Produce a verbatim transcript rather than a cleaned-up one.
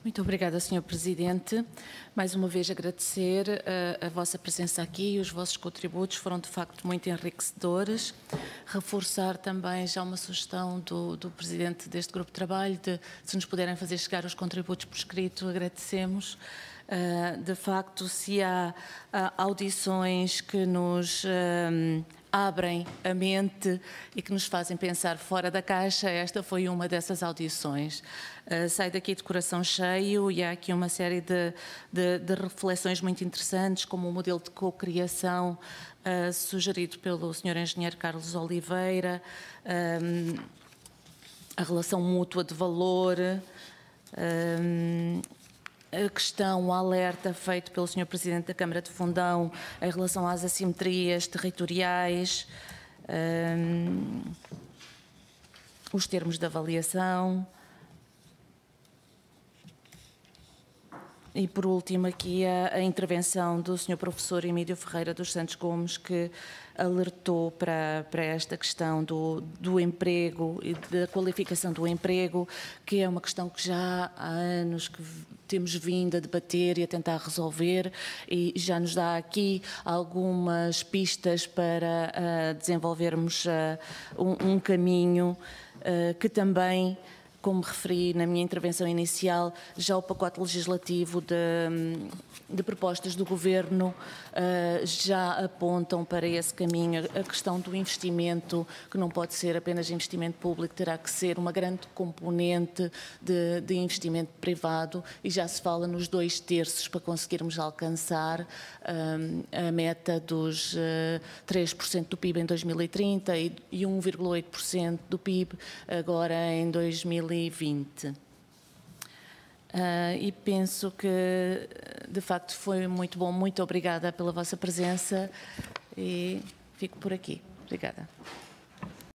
Muito obrigada, senhor Presidente. Mais uma vez agradecer a, a vossa presença aqui e os vossos contributos foram de facto muito enriquecedores. Reforçar também já uma sugestão do, do Presidente deste grupo de trabalho, de se nos puderem fazer chegar os contributos por escrito, agradecemos. Uh, de facto, se há, há audições que nos uh, abrem a mente e que nos fazem pensar fora da caixa, esta foi uma dessas audições. Uh, sai daqui de coração cheio e há aqui uma série de, de, de reflexões muito interessantes, como o modelo de cocriação uh, sugerido pelo senhor Engenheiro Carlos Oliveira, um, a relação mútua de valor, um, a questão, o alerta feito pelo senhor Presidente da Câmara de Fundão em relação às assimetrias territoriais, um, os termos de avaliação e, por último, aqui a, a intervenção do senhor Professor Emílio Ferreira dos Santos Gomes, que alertou para, para esta questão do, do emprego e da qualificação do emprego, que é uma questão que já há anos que temos vindo a debater e a tentar resolver, e já nos dá aqui algumas pistas para uh, desenvolvermos uh, um, um caminho uh, que também, como referi na minha intervenção inicial, já o pacote legislativo de, de propostas do Governo uh, já apontam para esse caminho. A questão do investimento, que não pode ser apenas investimento público, terá que ser uma grande componente de, de investimento privado, e já se fala nos dois terços para conseguirmos alcançar um, a meta dos uh, três por cento do P I B em dois mil e trinta e, e um vírgula oito por cento do P I B agora em dois mil e vinte. Uh, e penso que, de facto, foi muito bom. Muito obrigada pela vossa presença e fico por aqui. Obrigada.